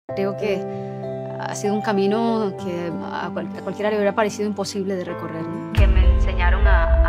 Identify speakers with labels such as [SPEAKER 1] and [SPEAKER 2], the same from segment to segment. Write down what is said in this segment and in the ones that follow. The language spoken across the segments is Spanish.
[SPEAKER 1] Creo que ha sido un camino que a cualquiera le hubiera parecido imposible de recorrer, ¿no? Que me enseñaron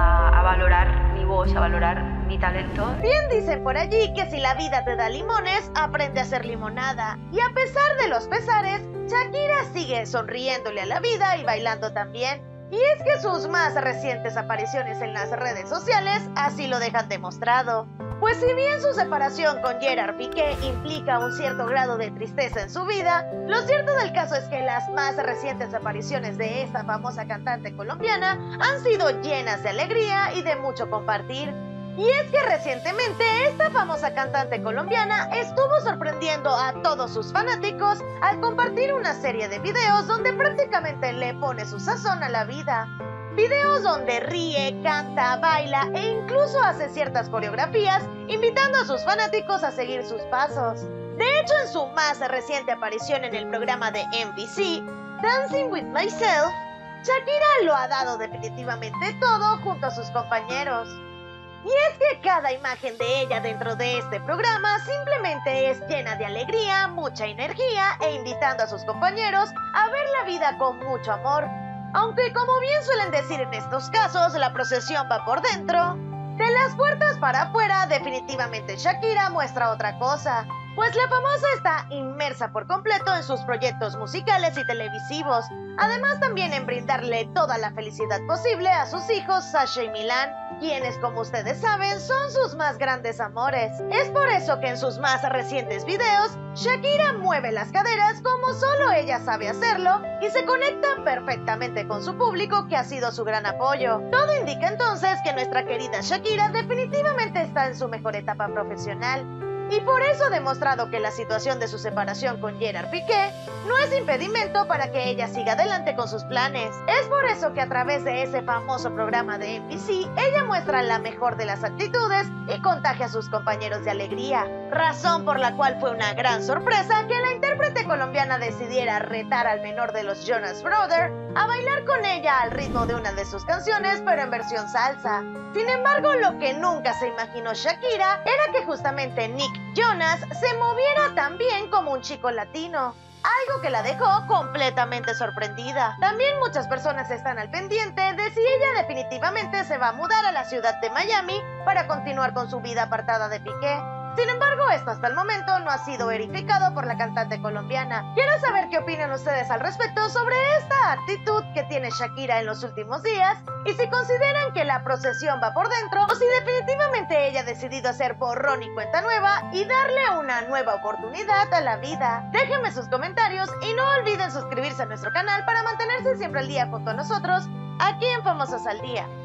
[SPEAKER 1] a valorar mi voz, a valorar mi talento.
[SPEAKER 2] Bien dicen por allí que si la vida te da limones, aprende a hacer limonada. Y a pesar de los pesares, Shakira sigue sonriéndole a la vida y bailando también. Y es que sus más recientes apariciones en las redes sociales así lo dejan demostrado. Pues si bien su separación con Gerard Piqué implica un cierto grado de tristeza en su vida, lo cierto del caso es que las más recientes apariciones de esta famosa cantante colombiana han sido llenas de alegría y de mucho compartir. Y es que recientemente esta famosa cantante colombiana estuvo sorprendiendo a todos sus fanáticos al compartir una serie de videos donde prácticamente le pone su sazón a la vida. Videos donde ríe, canta, baila e incluso hace ciertas coreografías, invitando a sus fanáticos a seguir sus pasos. De hecho, en su más reciente aparición en el programa de NBC, Dancing with Myself, Shakira lo ha dado definitivamente todo junto a sus compañeros. Y es que cada imagen de ella dentro de este programa simplemente es llena de alegría, mucha energía e invitando a sus compañeros a ver la vida con mucho amor. Aunque como bien suelen decir en estos casos, la procesión va por dentro. De las puertas para afuera, definitivamente Shakira muestra otra cosa. Pues la famosa está inmersa por completo en sus proyectos musicales y televisivos. Además también en brindarle toda la felicidad posible a sus hijos Sasha y Milan, quienes como ustedes saben son sus más grandes amores. Es por eso que en sus más recientes videos, Shakira mueve las caderas como solo ella sabe hacerlo y se conecta perfectamente con su público que ha sido su gran apoyo. Todo indica entonces que nuestra querida Shakira definitivamente está en su mejor etapa profesional. Y por eso ha demostrado que la situación de su separación con Gerard Piqué no es impedimento para que ella siga adelante con sus planes. Es por eso que a través de ese famoso programa de NBC, ella muestra la mejor de las actitudes y contagia a sus compañeros de alegría. Razón por la cual fue una gran sorpresa que la intérprete colombiana decidiera retar al menor de los Jonas Brothers a bailar con ella al ritmo de una de sus canciones, pero en versión salsa. Sin embargo, lo que nunca se imaginó Shakira era que justamente Nick Jonas se moviera tan bien como un chico latino, algo que la dejó completamente sorprendida. También muchas personas están al pendiente de si ella definitivamente se va a mudar a la ciudad de Miami para continuar con su vida apartada de Piqué. Sin embargo, esto hasta el momento no ha sido verificado por la cantante colombiana. Quiero saber qué opinan ustedes al respecto sobre esta actitud que tiene Shakira en los últimos días y si consideran que la procesión va por dentro o si definitivamente ella ha decidido hacer borrón y cuenta nueva y darle una nueva oportunidad a la vida. Déjenme sus comentarios y no olviden suscribirse a nuestro canal para mantenerse siempre al día junto a nosotros aquí en Famosos al Día.